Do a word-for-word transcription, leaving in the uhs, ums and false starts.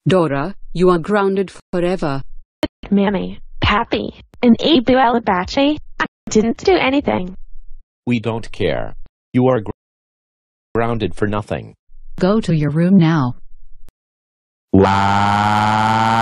Dora, you are grounded forever. Mammy, Pappy, and Abu Alabachi, I didn't do anything. We don't care. You are gr grounded for nothing. Go to your room now. Wow.